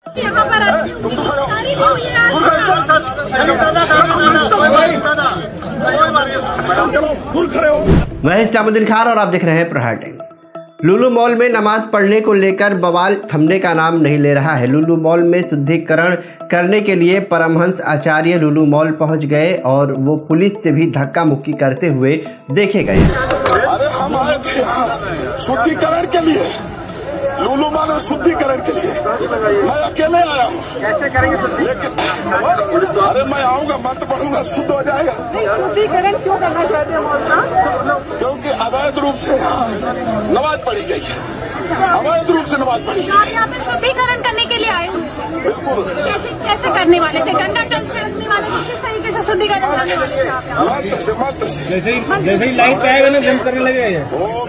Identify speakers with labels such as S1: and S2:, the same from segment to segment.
S1: मैं इस्लामुद्दीन खान और आप देख रहे हैं प्रहार टाइम्स। लुलु मॉल में नमाज पढ़ने को लेकर बवाल थमने का नाम नहीं ले रहा है। लुलु मॉल में शुद्धिकरण करने के लिए परमहंस आचार्य लुलु मॉल पहुंच गए और वो पुलिस से भी धक्का मुक्की करते हुए देखे गए।
S2: अरे हम आए थे शुद्धिकरण के लिए, लुलु मॉल में शुद्धिकरण के लिए। मैं अकेले आया हूँ। कैसे करेंगे लेकिन अरे मैं आऊँगा, मत पढ़ूंगा, शुद्ध हो जाएगा।
S3: शुद्धिकरण क्यों करना चाहते हैं मॉल का?
S2: क्योंकि अवैध रूप से नमाज पढ़ी गई है, अवैध रूप से नमाज पढ़ी गई।
S3: आप यहाँ पे शुद्धिकरण करने के लिए आए हुए थे?
S2: बिल्कुल।
S3: कैसे करने वाले थे? गंगा जल छिड़कने वाले थे? किस तरीके से शुद्धिकरण करने वाले थे आप?
S2: मंत्र से
S4: जैसे ही लाइट आएगा ना जम करने लगेगा।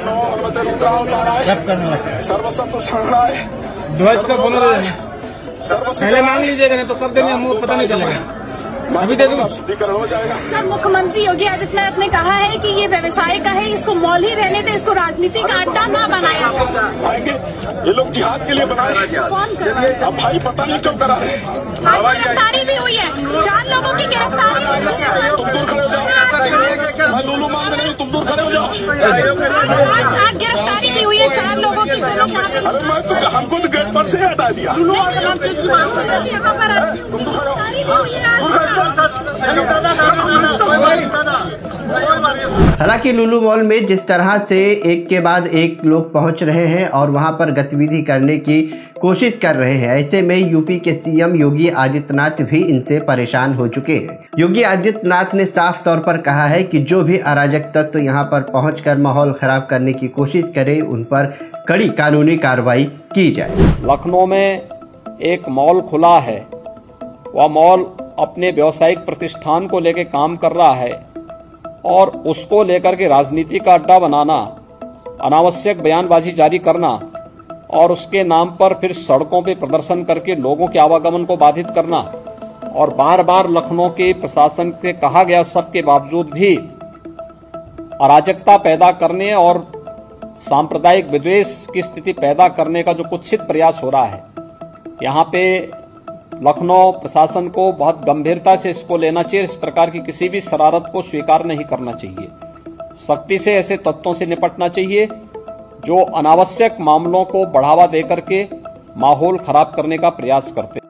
S2: सर्वसत्व शरणाय
S4: ध्वज का बोला पहले मांग लीजिएगा, नहीं तो कब देंगे हम पता नहीं चलेगा। अभी दे दूंगा,
S2: शुद्धिकरण हो जाएगा।
S3: सर, मुख्यमंत्री योगी आदित्यनाथ ने कहा है कि ये व्यवसाय का है, इसको मॉल ही रहने दे, इसको राजनीति का अड्डा ना बनाया
S2: आएंगे। ये लोग जिहाद के लिए बनाए।
S3: कौन कर रहा है?
S2: अब भाई पता नहीं क्यों करा है।
S3: गिरफ्तारी भी हुई है, 4 लोगों की गिरफ्तारी।
S2: तुम दूर खड़े हो जाओ, मैं लुलु मॉल में नहीं, तुम दूर खड़े हो जाओ।
S3: आज गिरफ्तारी भी हुई है 4 लोगों की।
S2: अरे मैं तो हमको तो गेट पर से हटा दिया।
S1: हालांकि लुलु मॉल में जिस तरह से एक के बाद एक लोग पहुंच रहे हैं और वहां पर गतिविधि करने की कोशिश कर रहे हैं, ऐसे में यूपी के सीएम योगी आदित्यनाथ भी इनसे परेशान हो चुके हैं। योगी आदित्यनाथ ने साफ तौर पर कहा है कि जो भी अराजक तत्व यहां पर पहुंचकर माहौल खराब करने की कोशिश करे, उन पर कड़ी कानूनी कार्रवाई की जाए।
S5: लखनऊ में एक मॉल खुला है, वह मॉल अपने व्यावसायिक प्रतिष्ठान को लेकर काम कर रहा है और उसको लेकर के राजनीति का अड्डा बनाना, अनावश्यक बयानबाजी जारी करना और उसके नाम पर फिर सड़कों पे प्रदर्शन करके लोगों के आवागमन को बाधित करना और बार बार लखनऊ के प्रशासन से कहा गया सब के बावजूद भी अराजकता पैदा करने और सांप्रदायिक विद्वेष की स्थिति पैदा करने का जो कुत्सित प्रयास हो रहा है, यहाँ पे लखनऊ प्रशासन को बहुत गंभीरता से इसको लेना चाहिए। इस प्रकार की किसी भी शरारत को स्वीकार नहीं करना चाहिए। सख्ती से ऐसे तत्वों से निपटना चाहिए जो अनावश्यक मामलों को बढ़ावा देकर के माहौल खराब करने का प्रयास करते हैं।